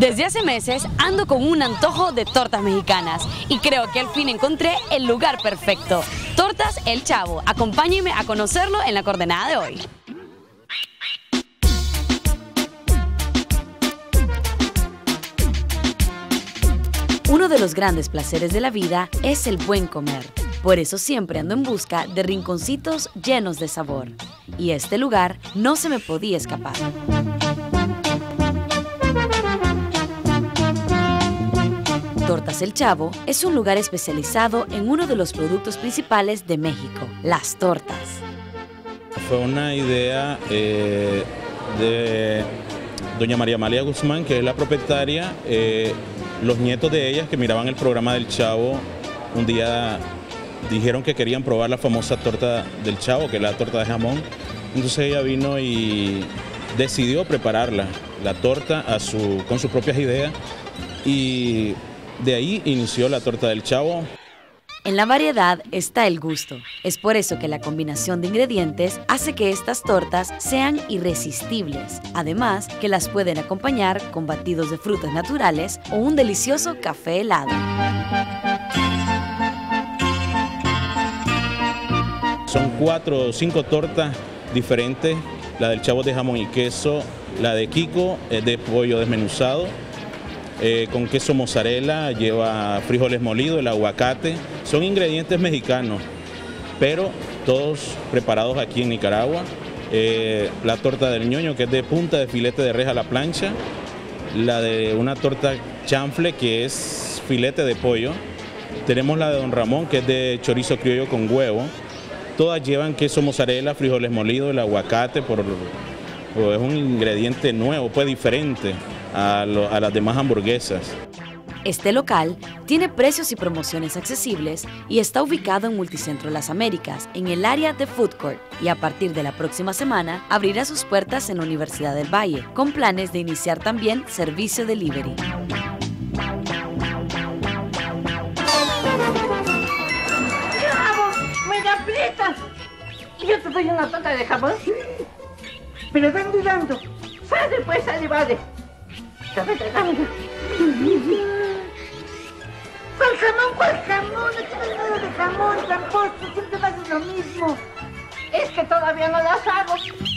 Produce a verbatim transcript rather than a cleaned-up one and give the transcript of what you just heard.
Desde hace meses ando con un antojo de tortas mexicanas y creo que al fin encontré el lugar perfecto. Tortas El Chavo. Acompáñenme a conocerlo en la coordenada de hoy. Uno de los grandes placeres de la vida es el buen comer. Por eso siempre ando en busca de rinconcitos llenos de sabor. Y este lugar no se me podía escapar. Tortas El Chavo es un lugar especializado en uno de los productos principales de México, las tortas. Fue una idea eh, de doña María Amalia Guzmán, que es la propietaria. Eh, los nietos de ella que miraban el programa del Chavo, un día dijeron que querían probar la famosa torta del Chavo, que es la torta de jamón. Entonces ella vino y decidió prepararla, la torta a su, con sus propias ideas, y de ahí inició la torta del Chavo. En la variedad está el gusto. Es por eso que la combinación de ingredientes hace que estas tortas sean irresistibles. Además, que las pueden acompañar con batidos de frutas naturales o un delicioso café helado. Son cuatro o cinco tortas diferentes. La del Chavo de jamón y queso, la de Kiko es de pollo desmenuzado, eh, con queso mozzarella, lleva frijoles molidos, el aguacate. Son ingredientes mexicanos, pero todos preparados aquí en Nicaragua. Eh, la torta del ñoño, que es de punta de filete de res a la plancha. La de una torta chanfle, que es filete de pollo. Tenemos la de Don Ramón, que es de chorizo criollo con huevo. Todas llevan queso mozzarella, frijoles molidos, el aguacate, por, por, es un ingrediente nuevo, pues diferente a, lo, a las demás hamburguesas. Este local tiene precios y promociones accesibles y está ubicado en Multicentro Las Américas, en el área de Food Court, y a partir de la próxima semana abrirá sus puertas en la Universidad del Valle, con planes de iniciar también servicio delivery. Yo te doy una torta de jamón. Pero dando y dando. Sale pues, sale, vale. ¿Cuál jamón? ¿Cuál jamón? No tienes nada de jamón, tampoco. Siempre me haces lo mismo. Es que todavía no las hago.